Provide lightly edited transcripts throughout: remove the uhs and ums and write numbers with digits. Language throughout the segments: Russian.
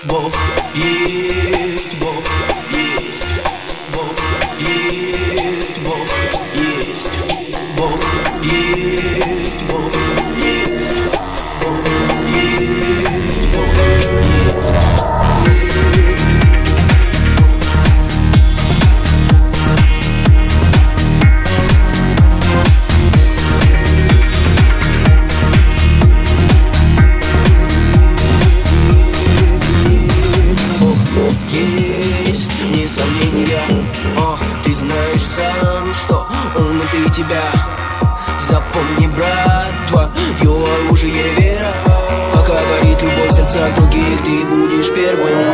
Бог есть, Бог есть, Бог есть, Бог есть, Бог есть, Бог есть, Бог есть, Бог есть, не сомнения. Ты знаешь сам, что внутри тебя. Запомни, брат, твое оружие вера. Пока горит любовь в сердцах других, ты будешь первым.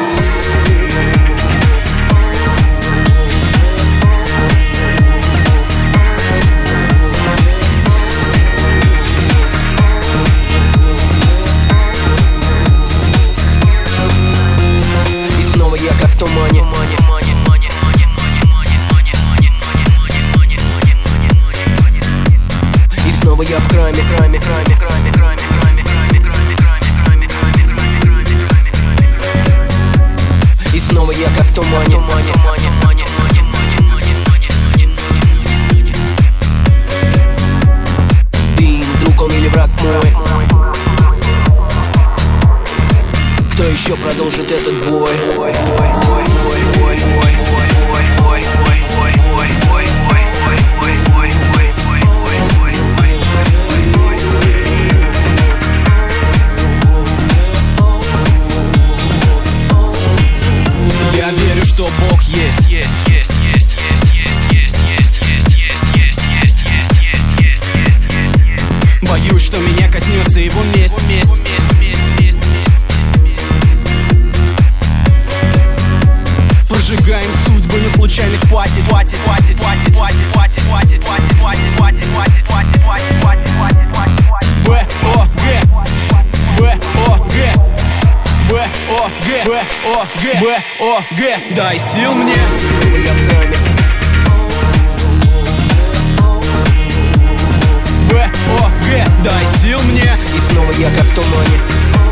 Я как в тумане. И снова я в краме. И снова я как в тумане. Дым, друг он или враг мой? Кто еще продолжит этот бой? Я верю, что Бог есть. Боюсь, что меня коснется его месть. Прожигаем судьбы на случайных пати. Б-О-Г, дай сил мне. Я в краме. Б-О-Г, дай сил мне. И снова я как в тумане.